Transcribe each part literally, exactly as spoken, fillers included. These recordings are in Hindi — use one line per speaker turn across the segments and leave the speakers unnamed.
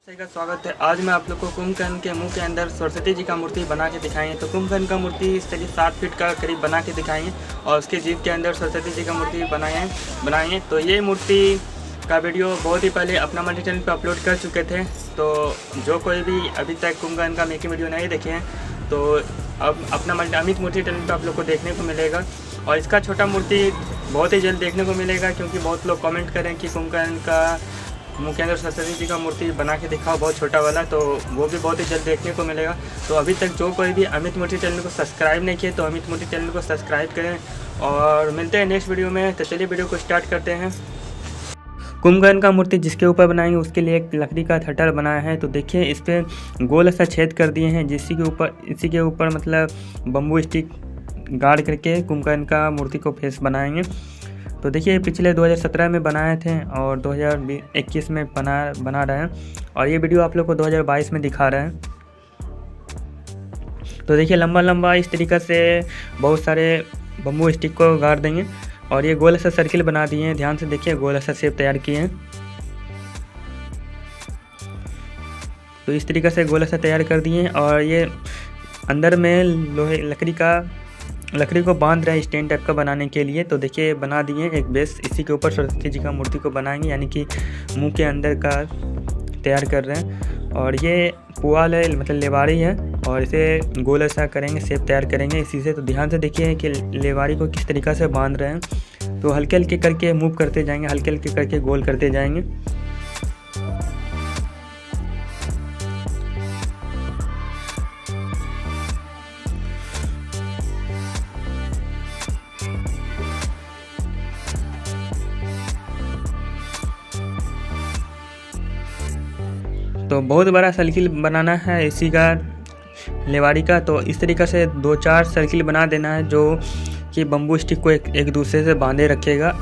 सही का स्वागत है। आज मैं आप लोग को कुंभकर्ण के मुंह के अंदर सरस्वती जी का मूर्ति बना के दिखाएंगे। तो कुंभकर्ण का मूर्ति इस करीब सात फीट का करीब बना के दिखाएंगे और उसके जीभ के अंदर सरस्वती जी का मूर्ति बनाए बनाएंगे। तो ये मूर्ति का वीडियो बहुत ही पहले अपना मल्टी चैनल पर अपलोड कर चुके थे। तो जो कोई भी अभी तक कुंभकर्ण का मेकिंग वीडियो नहीं देखे हैं तो अब अपना मल्टी अमित मूर्ति चैनल पर आप लोग को देखने को मिलेगा। और इसका छोटा मूर्ति बहुत ही जल्द देखने को मिलेगा, क्योंकि बहुत लोग कमेंट करें कि कुंभकर्ण का मुंह के अंदर सरस्वती जी का मूर्ति बना के दिखाओ बहुत छोटा वाला, तो वो भी बहुत ही जल्द देखने को मिलेगा। तो अभी तक जो कोई भी अमित मूर्ति चैनल को सब्सक्राइब नहीं किए तो अमित मूर्ति चैनल को सब्सक्राइब करें और मिलते हैं नेक्स्ट वीडियो में। तो चलिए वीडियो को स्टार्ट करते हैं। कुंभकर्ण का मूर्ति जिसके ऊपर बनाएंगे उसके लिए एक लकड़ी का थटर बनाया है। तो देखिए इस पर गोल सा छेद कर दिए हैं, जिसके ऊपर इसी के ऊपर मतलब बम्बू स्टिक गाड़ करके कुंभकर्ण का मूर्ति को फेस बनाएंगे। तो देखिए पिछले दो हज़ार सत्रह में बनाए थे और दो हज़ार इक्कीस में बना बना रहे हैं और ये वीडियो आप लोग को दो हज़ार बाईस में दिखा रहे हैं। तो देखिए लंबा लंबा इस तरीक़े से बहुत सारे बम्बू स्टिक को गाड़ देंगे और ये गोल सा सर्किल बना दिए हैं। ध्यान से देखिए गोल सा शेप तैयार किए हैं। तो इस तरीक़े से गोल सा तैयार कर दिए हैं और ये अंदर में लोहे लकड़ी का लकड़ी को बांध रहे हैं स्टैंड टाइप का बनाने के लिए। तो देखिए बना दिए एक बेस, इसी के ऊपर सरस्वती जी का मूर्ति को बनाएंगे, यानी कि मुंह के अंदर का तैयार कर रहे हैं। और ये पुआल है, मतलब लेवारी है और इसे गोल सा करेंगे, शेप तैयार करेंगे इसी से। तो ध्यान से देखिए कि लेवारी को किस तरीक़ा से बांध रहे हैं। तो हल्के हल्के करके मूव करते जाएंगे, हल्के हल्के करके गोल करते जाएंगे। तो बहुत बड़ा सर्किल बनाना है इसी का लेवारी का। तो इस तरीक़े से दो चार सर्किल बना देना है जो कि बम्बू स्टिक को एक, एक दूसरे से बांधे रखेगा।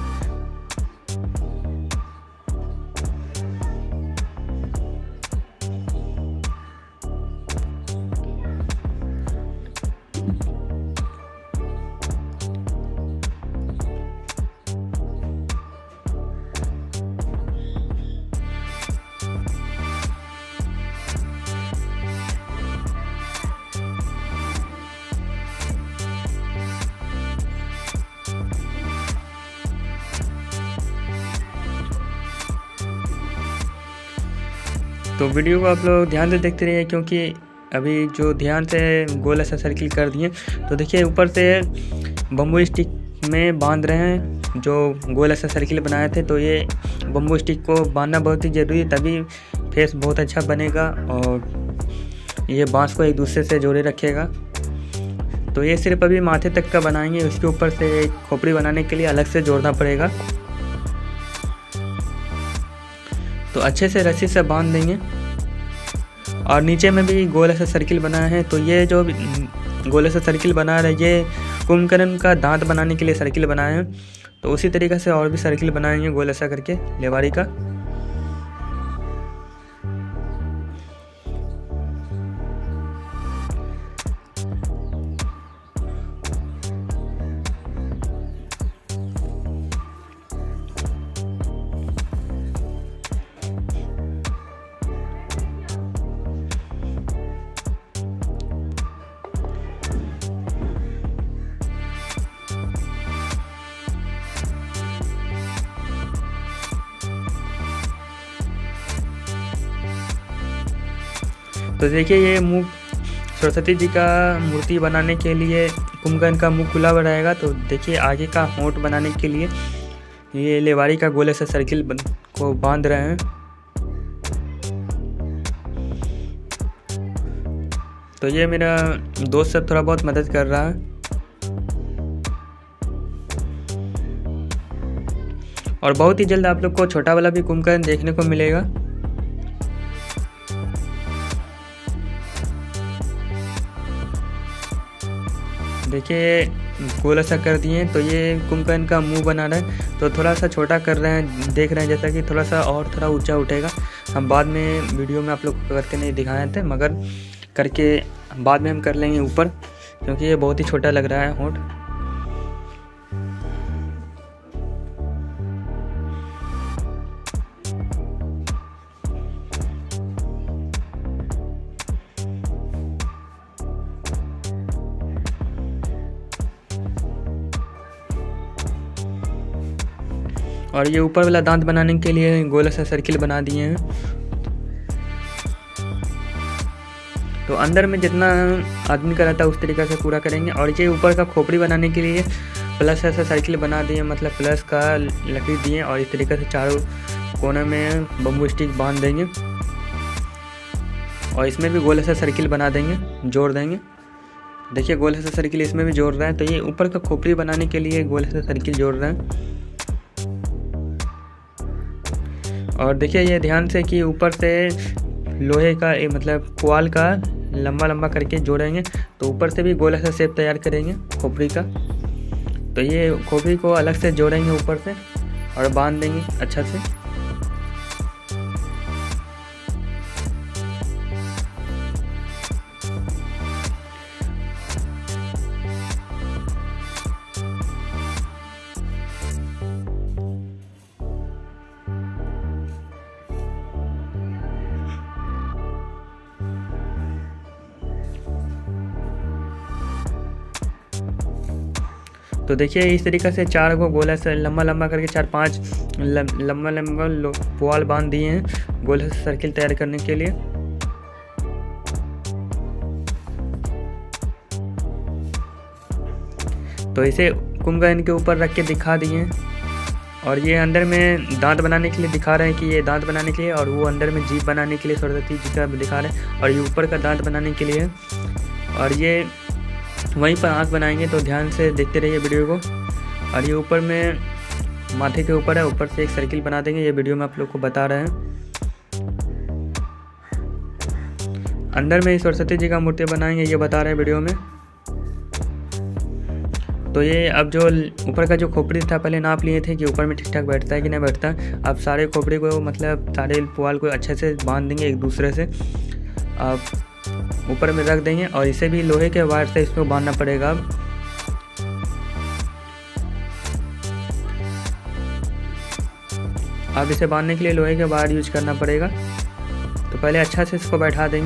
तो वीडियो को आप लोग ध्यान से देखते रहिए, क्योंकि अभी जो ध्यान से गोल सा सर्किल कर दिए। तो देखिए ऊपर से बम्बू स्टिक में बांध रहे हैं जो गोल सा सर्किल बनाए थे। तो ये बम्बू स्टिक को बांधना बहुत ही ज़रूरी है, तभी फेस बहुत अच्छा बनेगा और ये बांस को एक दूसरे से जोड़े रखेगा। तो ये सिर्फ अभी माथे तक का बनाएंगे, उसके ऊपर से एक खोपड़ी बनाने के लिए अलग से जोड़ना पड़ेगा। तो अच्छे से रस्सी से बांध देंगे और नीचे में भी गोल सा सर्किल बनाया है। तो ये जो गोल सा सर्किल बना रहा है ये कुंभकर्ण का दांत बनाने के लिए सर्किल बनाए हैं। तो उसी तरीक़े से और भी सर्किल बनाएंगे गोल सा करके लेवारी का। तो देखिए ये मुंह सरस्वती जी का मूर्ति बनाने के लिए कुंभकर्ण का मुंह खुला रहेगा। तो देखिए आगे का होंठ बनाने के लिए ये लेवारी का गोले से सर्किल को बांध रहे हैं। तो ये मेरा दोस्त सब थोड़ा बहुत मदद कर रहा है और बहुत ही जल्द आप लोग को छोटा वाला भी कुंभकर्ण देखने को मिलेगा। देखिए गोल सा कर दिए। तो ये कुंभकर्ण का मुंह बना रहा है, तो थोड़ा सा छोटा कर रहे हैं, देख रहे हैं जैसा कि थोड़ा सा और थोड़ा ऊंचा उठेगा। हम बाद में वीडियो में आप लोग को करके नहीं दिखाए थे, मगर करके बाद में हम कर लेंगे ऊपर, क्योंकि ये बहुत ही छोटा लग रहा है होंठ। और ये ऊपर वाला दांत बनाने के लिए गोल सा सर्किल बना दिए हैं। तो अंदर में जितना आदमी का रहता है उस तरीक़े से पूरा करेंगे। और ये ऊपर का खोपड़ी बनाने के लिए प्लस ऐसा सर्किल बना दिए, मतलब प्लस का लकड़ी दिए और इस तरीके से चारों कोने में बम्बू स्टिक बांध देंगे और इसमें भी गोल सा सर्किल बना देंगे, जोड़ देंगे। देखिए गोल सा सर्किल इसमें भी जोड़ रहा है। तो ये ऊपर का खोपड़ी बनाने के लिए गोल सा सर्किल जोड़ रहे हैं। और देखिए ये ध्यान से कि ऊपर से लोहे का मतलब पुआल का लंबा लंबा करके जोड़ेंगे, तो ऊपर से भी गोला सा शेप तैयार करेंगे खोपड़ी का। तो ये खोपड़ी को अलग से जोड़ेंगे ऊपर से और बांध देंगे अच्छा से। तो देखिए इस तरीक़े से चार को गोला से लंबा लंबा करके चार पांच लंबा लंबा पुआल बांध दिए हैं गोले से सर्किल तैयार करने के लिए। तो इसे कुंभकर्ण के ऊपर रख के दिखा दिए हैं। और ये अंदर में दांत बनाने के लिए दिखा रहे हैं कि ये दांत बनाने के लिए, और वो अंदर में जीभ बनाने के लिए सरस्वती जी का दिखा रहे हैं, और ये ऊपर का दांत बनाने के लिए। और ये वहीं पर आँख बनाएंगे। तो ध्यान से देखते रहिए वीडियो को। और ये ऊपर में माथे के ऊपर है, ऊपर से एक सर्किल बना देंगे। ये वीडियो में आप लोग को बता रहे हैं। अंदर में सरस्वती जी का मूर्ति बनाएंगे, ये बता रहे हैं वीडियो में। तो ये अब जो ऊपर का जो खोपड़ी था पहले नाप लिए थे कि ऊपर में ठीक ठाक बैठता है कि नहीं बैठता। अब सारे खोपड़ी को मतलब सारे पुआल को अच्छे से बांध देंगे एक दूसरे से, अब ऊपर में रख देंगे। और इसे भी लोहे के वायर से इसको बांधना पड़ेगा। अब अब इसे बांधने के लिए लोहे के वायर यूज करना पड़ेगा। तो पहले अच्छा से इसको बैठा देंगे।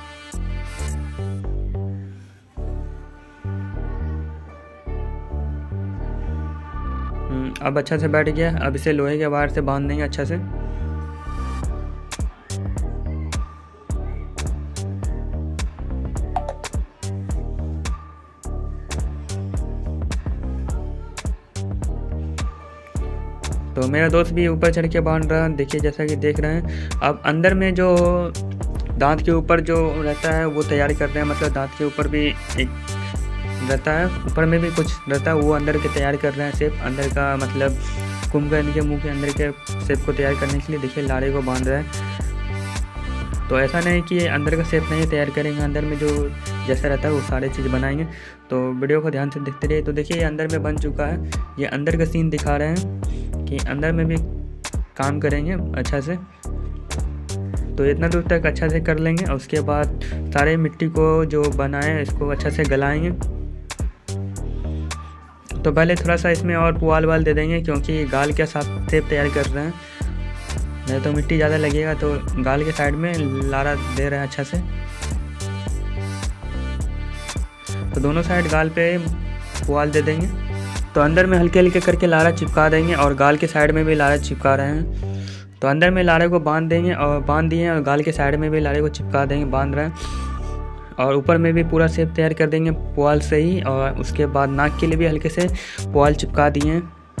अब अच्छा से बैठ गया। अब इसे लोहे के वायर से बांध देंगे अच्छा से। तो मेरा दोस्त भी ऊपर चढ़ के बांध रहा है, देखिए जैसा कि देख रहे हैं। अब अंदर में जो दांत के ऊपर जो रहता है वो तैयारी कर रहे हैं, मतलब दांत के ऊपर भी एक रहता है, ऊपर में भी कुछ रहता है, वो अंदर के तैयार कर रहे हैं शेप। अंदर का मतलब कुंभकर्ण के मुंह के अंदर के शेप को तैयार करने के लिए देखिए लाड़े को बांध रहे हैं। तो ऐसा नहीं कि अंदर का शेप नहीं तैयार करेंगे, अंदर में जो जैसा रहता है वो सारे चीज़ बनाएंगे। तो वीडियो को ध्यान से देखते रहिए। तो देखिए ये अंदर में बन चुका है। ये अंदर का सीन दिखा रहे हैं कि अंदर में भी काम करेंगे अच्छा से। तो इतना दूर तक अच्छा से कर लेंगे और उसके बाद सारे मिट्टी को जो बनाए इसको अच्छा से गलाएंगे। तो पहले थोड़ा सा इसमें और पुआल वाल दे देंगे, क्योंकि गाल के साथ शेप तैयार कर रहे हैं, नहीं तो मिट्टी ज़्यादा लगेगा। तो गाल के साइड में लारा दे रहे हैं अच्छा से। तो दोनों साइड गाल पे पुआल दे देंगे। तो अंदर में हल्के हल्के करके लारा चिपका देंगे और गाल के साइड में भी लारा चिपका रहे हैं। तो अंदर में लारे को बांध देंगे और बांध दिए और गाल के साइड में भी लारे को चिपका देंगे, बांध रहे हैं। और ऊपर में भी पूरा शेप तैयार कर देंगे पुआल से ही। और उसके बाद नाक के लिए भी हल्के से पुआल चिपका दिए।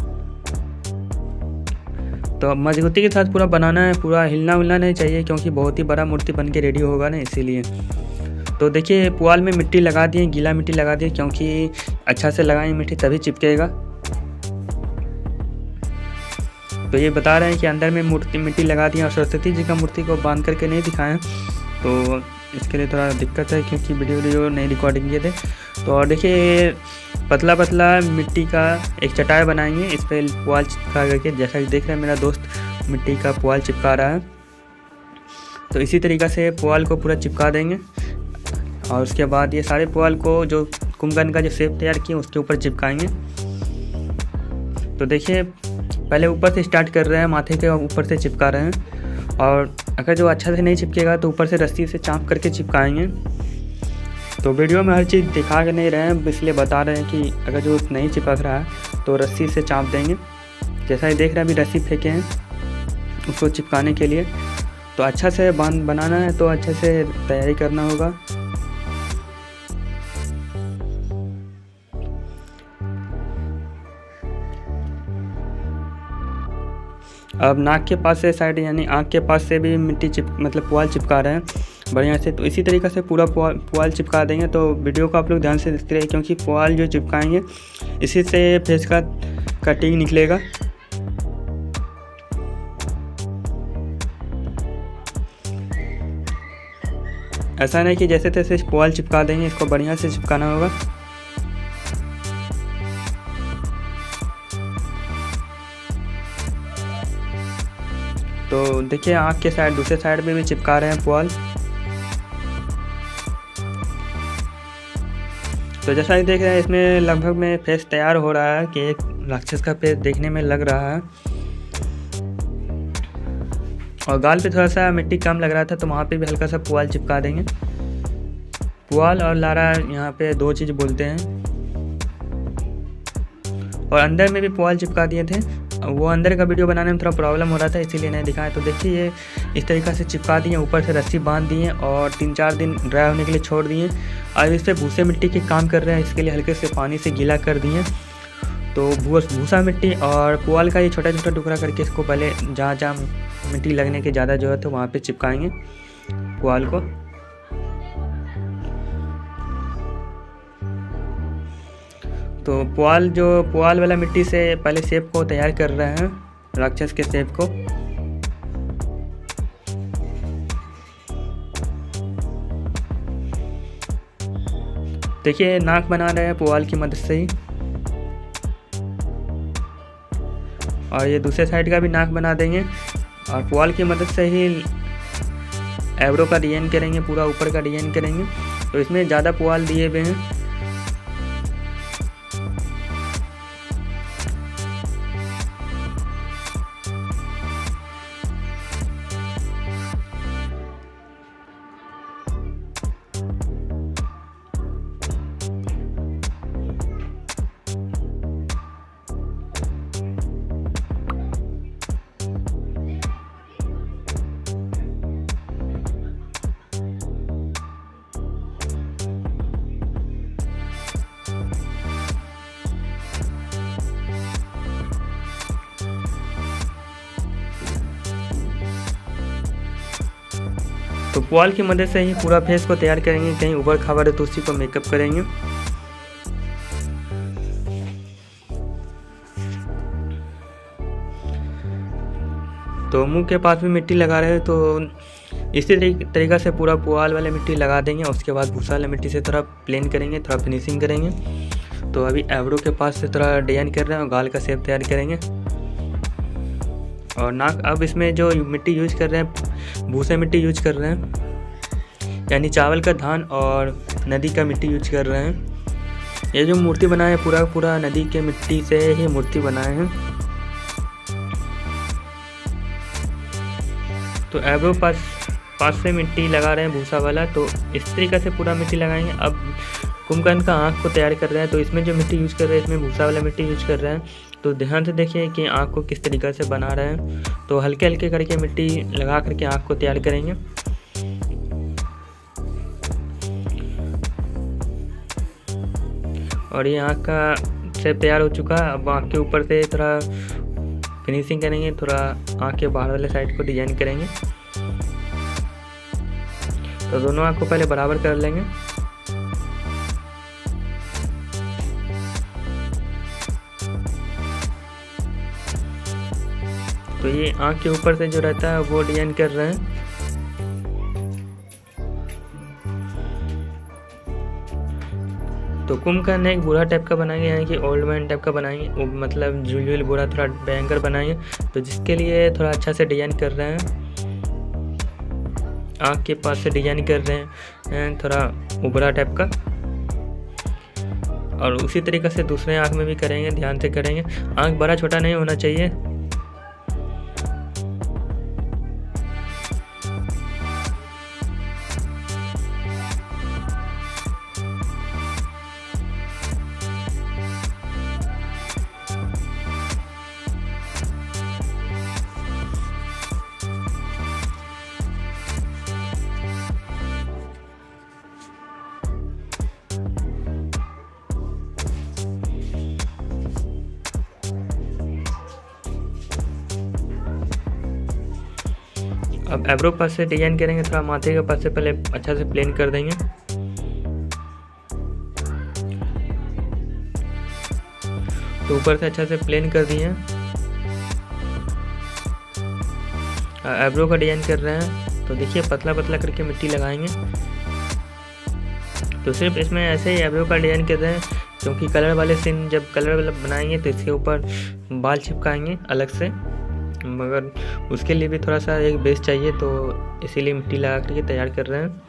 तो मजबूती के साथ पूरा बनाना है, पूरा हिलना उलना नहीं चाहिए, क्योंकि बहुत ही बड़ा मूर्ति बन के रेडी होगा ना, इसीलिए। तो देखिए पुआल में मिट्टी लगा दिए, गीला मिट्टी लगा दिए, क्योंकि अच्छा से लगाएंगे मिट्टी तभी चिपकेगा। तो ये बता रहे हैं कि अंदर में मूर्ति मिट्टी लगा दी और सरस्वती जी का मूर्ति को बांध करके नहीं दिखाएं, तो इसके लिए थोड़ा दिक्कत है, क्योंकि वीडियो वीडियो नहीं रिकॉर्डिंग किए थे। तो और देखिए पतला पतला मिट्टी का एक चटाई बनाएंगे, इस पर पुआल चिपका करके, जैसा कि देख रहे हैं मेरा दोस्त मिट्टी का पुआल चिपका रहा है। तो इसी तरीक़े से पुआल को पूरा चिपका देंगे। और उसके बाद ये सारे पुआल को जो कुंभकर्ण का जो शेप तैयार किए उसके ऊपर चिपकाएंगे। तो देखिए पहले ऊपर से स्टार्ट कर रहे हैं, माथे के ऊपर से चिपका रहे हैं। और अगर जो अच्छा से नहीं चिपकेगा तो ऊपर से रस्सी से चाँप करके चिपकाएंगे। तो वीडियो में हर चीज़ दिखा के नहीं रहे हैं, इसलिए बता रहे हैं कि अगर जो नहीं चिपक रहा है तो रस्सी से चाँप देंगे जैसा ही देख रहे हैं अभी रस्सी फेंके हैं उसको चिपकाने के लिए। तो अच्छा से बांध बनाना है तो अच्छे से तैयारी करना होगा। अब नाक के पास से साइड यानी आँख के पास से भी मिट्टी चिप मतलब पुआल चिपका रहे हैं बढ़िया से। तो इसी तरीक़े से पूरा पुआल पुआल चिपका देंगे। तो वीडियो को आप लोग ध्यान से देखते रहिए क्योंकि पुआल जो चिपकाएंगे इसी से फेस का कटिंग निकलेगा। ऐसा नहीं कि जैसे तैसे पुआल चिपका देंगे, इसको बढ़िया से चिपकाना होगा। तो देखिए आँख के साइड दूसरे साइड में भी चिपका रहे हैं पुआल। तो जैसा कि देख रहे हैं इसमें लगभग में फेस तैयार हो रहा है कि एक राक्षस का फेस देखने में लग रहा है। और गाल पे थोड़ा सा मिट्टी कम लग रहा था तो वहाँ पे भी हल्का सा पुआल चिपका देंगे। पुआल और लारा यहाँ पे दो चीज़ बोलते हैं। और अंदर में भी पुआल चिपका दिए थे, वो अंदर का वीडियो बनाने में थोड़ा प्रॉब्लम हो रहा था इसीलिए नहीं दिखाया। तो देखिए ये इस तरीक़े से चिपका दिए, ऊपर से रस्सी बांध दिए और तीन चार दिन ड्राई होने के लिए छोड़ दिए। और इस पर भूसे मिट्टी के काम कर रहे हैं, इसके लिए हल्के से पानी से गीला कर दिए। तो भूसा मिट्टी और पुआल का ये छोटा छोटा टुकड़ा करके इसको पहले जहाँ जहाँ मिट्टी लगने की ज़्यादा ज़रूरत है वहाँ पे चिपकाएंगे पुआल को। तो पुआल जो पुआल वाला मिट्टी से पहले शेप को तैयार कर रहे हैं, राक्षस के शेप को। देखिए नाक बना रहे हैं पुआल की मदद से ही। और ये दूसरे साइड का भी नाक बना देंगे और पुआल की मदद से ही एब्रो का डिजाइन करेंगे, पूरा ऊपर का डिजाइन करेंगे। तो इसमें ज़्यादा पुआल दिए हुए हैं। तो पुआल की मदद से ही पूरा फेस को तैयार करेंगे, कहीं उबड़ खाबड़ है तो उसी को मेकअप करेंगे। तो मुंह के पास भी मिट्टी लगा रहे हैं तो इसी तरीक़े से पूरा पुआल वाले मिट्टी लगा देंगे। उसके बाद भूसा वाले मिट्टी से थोड़ा प्लेन करेंगे, थोड़ा फिनिशिंग करेंगे। तो अभी एब्रो के पास से थोड़ा डिजाइन कर रहे हैं और गाल का शेप तैयार करेंगे। और नाक अब इसमें जो मिट्टी यूज कर रहे हैं भूसे मिट्टी यूज कर रहे हैं, यानी चावल का धान और नदी का मिट्टी यूज कर रहे हैं। ये जो मूर्ति बनाए हैं पूरा पूरा नदी के मिट्टी से ही मूर्ति बनाए हैं। तो एब्रो पास पास से मिट्टी लगा रहे हैं भूसा वाला। तो इस तरीके से पूरा मिट्टी लगाएंगे। अब कुंभकर्ण का आँख को तैयार कर रहे हैं तो इसमें जो मिट्टी यूज कर रहे हैं इसमें भूसा वाला मिट्टी यूज कर रहे हैं। तो ध्यान से देखिए कि आँख को किस तरीके से बना रहे हैं। तो हल्के हल्के करके मिट्टी लगा करके आँख को तैयार करेंगे। और ये आँख का शेप तैयार हो चुका है। अब आँख के ऊपर से थोड़ा फिनिशिंग करेंगे, थोड़ा आँख के बाहर वाले साइड को डिजाइन करेंगे। तो दोनों आँख को पहले बराबर कर लेंगे। तो ये आँख के ऊपर से जो रहता है वो डिजाइन कर रहे हैं। तो कुंभकर्ण एक बूढ़ा टाइप का बनाएंगे, यानी कि ओल्ड मैन टाइप का बनाएंगे, मतलब झुलझुल बूढ़ा थोड़ा भयंकर बनाएंगे। तो जिसके लिए थोड़ा अच्छा से डिजाइन कर रहे हैं। आँख के पास से डिजाइन कर रहे हैं थोड़ा उबरा टाइप का। और उसी तरीके से दूसरे आँख में भी करेंगे, ध्यान से करेंगे। आँख बड़ा छोटा नहीं होना चाहिए। अब एब्रो पास से डिजाइन करेंगे, थोड़ा माथे के पास से पहले अच्छा से प्लेन कर देंगे। तो ऊपर से अच्छा से प्लेन कर दिए। एब्रो का डिजाइन कर रहे हैं तो देखिए पतला पतला करके मिट्टी लगाएंगे। तो सिर्फ इसमें ऐसे ही एब्रो का डिजाइन कर रहे हैं क्योंकि कलर वाले सीन जब कलर वाला बनाएंगे तो इसके ऊपर बाल चिपकाएंगे अलग से, मगर उसके लिए भी थोड़ा सा एक बेस चाहिए, तो इसीलिए मिट्टी लगा करके तैयार कर रहे हैं।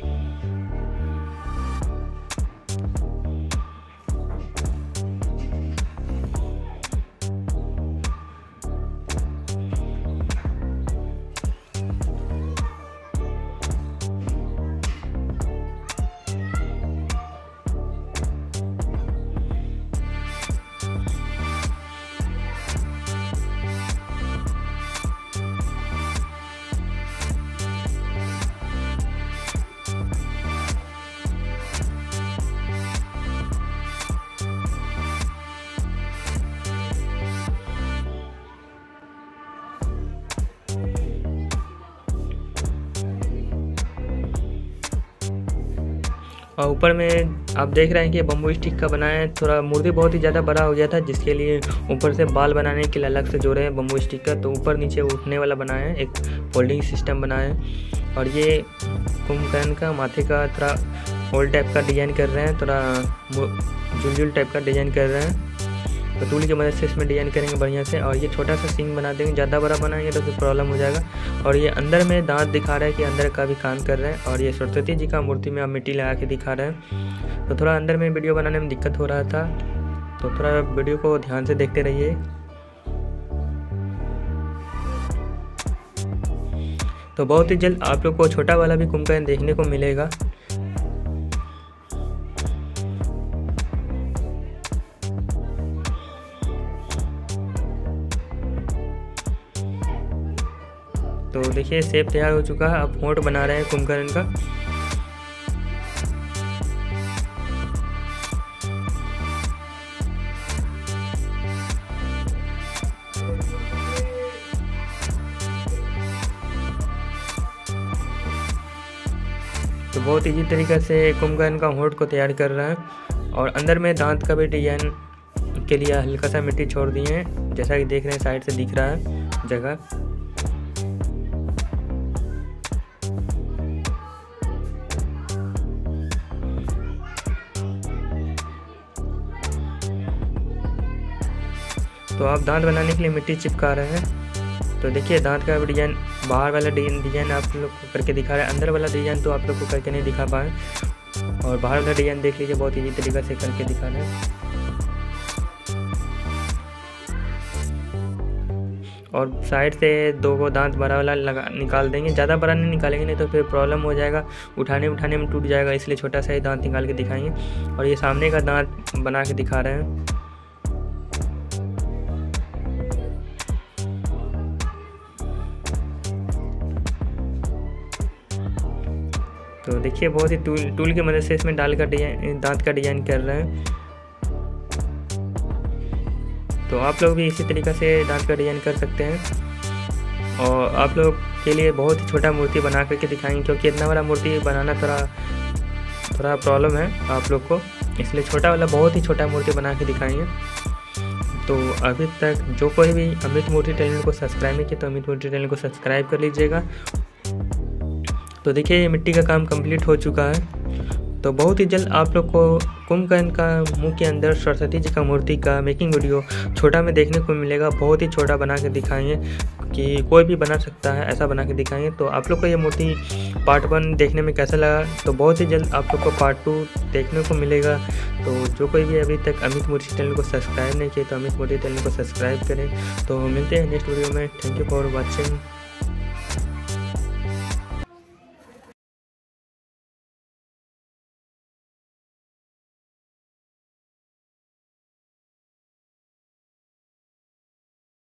और ऊपर में आप देख रहे हैं कि बम्बू स्टिक का बनाया है। थोड़ा मूर्ति बहुत ही ज़्यादा बड़ा हो गया था, जिसके लिए ऊपर से बाल बनाने के लिए अलग से जोड़े हैं बम्बू स्टिक का। तो ऊपर नीचे उठने वाला बनाया है, एक फोल्डिंग सिस्टम बनाया है। और ये कुंभकर्ण का माथे का थोड़ा होल टाइप का डिज़ाइन कर रहे हैं, थोड़ा जुलजुल टाइप का डिज़ाइन कर रहे हैं। तो टूल की मदद से इसमें डिज़ाइन करेंगे बढ़िया से। और ये छोटा सा सिंग बना देंगे, ज़्यादा बड़ा बनाएंगे तो फिर प्रॉब्लम हो जाएगा। और ये अंदर में दांत दिखा रहा है कि अंदर का भी काम कर रहे हैं। और ये सरस्वती जी का मूर्ति में आप मिट्टी लगा के दिखा रहे हैं। तो थोड़ा अंदर में वीडियो बनाने में दिक्कत हो रहा था, तो थोड़ा वीडियो को ध्यान से देखते रहिए। तो बहुत ही जल्द आप लोग को छोटा वाला भी कुंभकर्ण देखने को मिलेगा। तो देखिए शेप तैयार हो चुका है। अब होंठ बना रहे हैं कुंभकर्ण का। तो बहुत इजी तरीके से कुंभकर्ण का होंठ को तैयार कर रहे हैं। और अंदर में दांत का भी डिजाइन के लिए हल्का सा मिट्टी छोड़ दिए हैं, जैसा कि देख रहे हैं साइड से दिख रहा है जगह। तो आप दांत बनाने के लिए मिट्टी चिपका रहे हैं। तो देखिए दांत का डिजाइन, बाहर वाला डिजाइन आप लोग को करके दिखा रहे हैं, अंदर वाला डिजाइन तो आप लोग को करके नहीं दिखा पाए। और बाहर वाला डिजाइन देख लीजिए, बहुत इजी तरीके से करके दिखा रहे हैं। और साइड से दो को दांत बड़ा वाला लगा निकाल देंगे, ज़्यादा बड़ा नहीं निकालेंगे, नहीं तो फिर प्रॉब्लम हो जाएगा, उठाने उठाने में टूट जाएगा, इसलिए छोटा सा ही दांत निकाल के दिखाएंगे। और ये सामने का दांत बना के दिखा रहे हैं। तो देखिए बहुत ही टूल टूल की मदद से इसमें डाल कर डिजाइन दांत का डिजाइन कर रहे हैं। तो आप लोग भी इसी तरीके से दांत का डिजाइन कर सकते हैं। और आप लोग के लिए बहुत ही छोटा मूर्ति बना करके दिखाएंगे, क्योंकि इतना बड़ा मूर्ति बनाना थोड़ा थोड़ा प्रॉब्लम है आप लोग को, इसलिए छोटा वाला बहुत ही छोटा मूर्ति बना के दिखाएंगे। तो अभी तक जो कोई भी अमित मूर्ति चैनल को सब्सक्राइब नहीं किया तो अमित मूर्ति चैनल को सब्सक्राइब कर लीजिएगा। तो देखिए ये मिट्टी का काम कंप्लीट हो चुका है। तो बहुत ही जल्द आप लोग को कुंभकर्ण का मुंह के अंदर सरस्वती जी का मूर्ति का मेकिंग वीडियो छोटा में देखने को मिलेगा। बहुत ही छोटा बना के दिखाएंगे कि कोई भी बना सकता है, ऐसा बना के दिखाएंगे। तो आप लोग को ये मूर्ति पार्ट वन देखने में कैसा लगा, तो बहुत ही जल्द आप लोग को पार्ट टू देखने को मिलेगा। तो जो कोई भी अभी तक अमित मूर्ति चैनल को सब्सक्राइब नहीं किया तो अमित मूर्ति चैनल को सब्सक्राइब करें। तो मिलते हैं नेक्स्ट वीडियो में। Thank you for watching.